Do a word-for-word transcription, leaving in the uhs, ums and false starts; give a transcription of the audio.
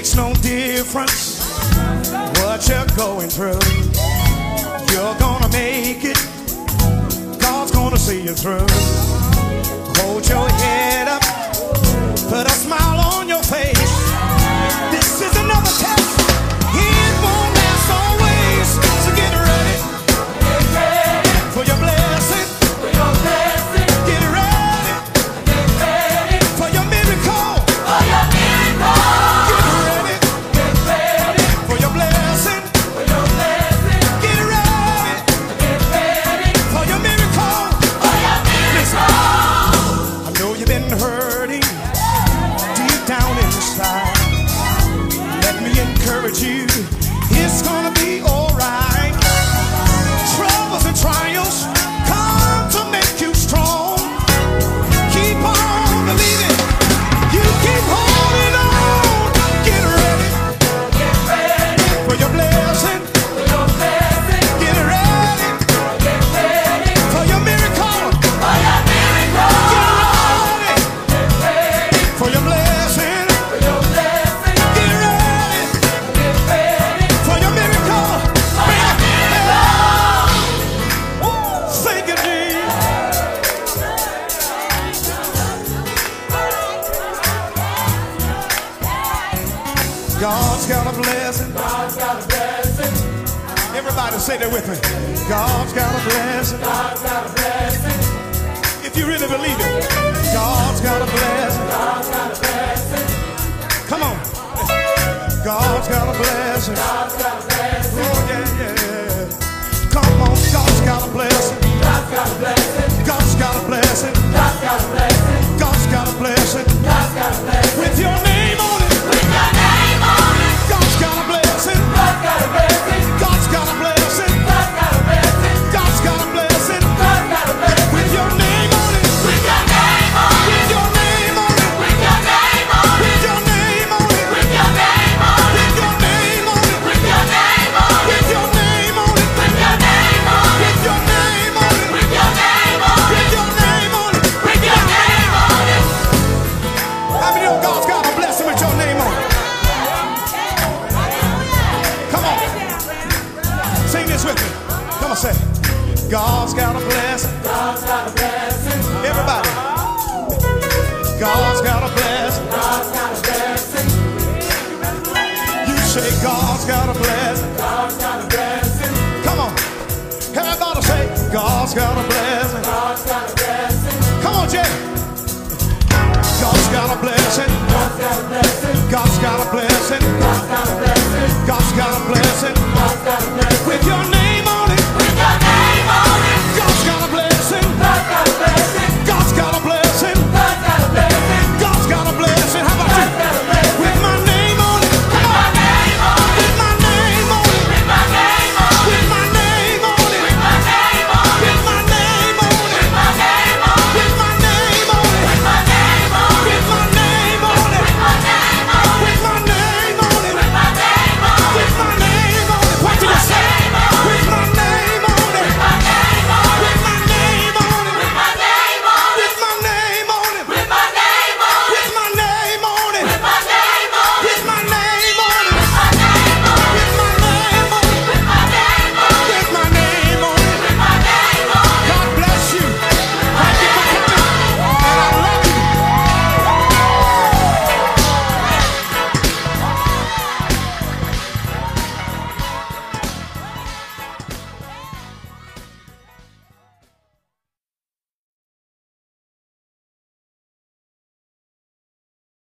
makes no difference what you're going through. You're gonna make it. God's gonna see you through. Hold your head up, put a smile on your face. This is another test. It won't last always. So get ready, Get ready for your blessing. for your blessing. Get ready Get ready for your miracle. for your miracle. Get ready Get ready for your blessing. for your blessing. Get ready Get ready for your miracle. for your miracle. I know you've been hurting deep down inside. Let me encourage you, it's gonna be alright. Troubles and trials come to make you strong. Keep on believing, you keep holding on. Get ready Get ready for your blessing. for your blessing. Get ready Get ready for your miracle. for your miracle. Get ready Get ready for your blessing. for your blessing. Get ready Get ready for your miracle. for your miracle. Thank you, Jesus. God's got a blessing. God's got a blessing. Everybody say that with me. God's got a blessing. God's got a blessing. If you really believe it, God's got a blessing. God's got a blessing. Come on. God's got a blessing. God's got a blessing. Oh, yeah, yeah. Come on. God's got a blessing. God's got a blessing. God's got a blessing. God's got a blessing. God's got a blessing. God's got a blessing. With your name on it. With your name on it. God's got a blessing. God's got a blessing. God's got a blessing. God's got a blessing. God's got a blessing. God's got a blessing. With your name on it. With your name on it. With your name on it. With your name on it. With your name on it. With your name on it. With your name on it. With your name on it. With your name on it. With your name on it. With your name on it. With your name on it. With your name on it. With your name on it. How many know God's got a blessing with your name on it? Come on. Sing this with me. Come on, say. God's got a blessing. God's got a blessing. Everybody. God's got a blessing. God's got a blessing. You say God's got a blessing. God's got a blessing. Come on. Everybody say God's got a blessing. God's got a blessing. Come on, Jay. God's got a blessing. God's got a blessing. God's got a blessing. God's got a blessing.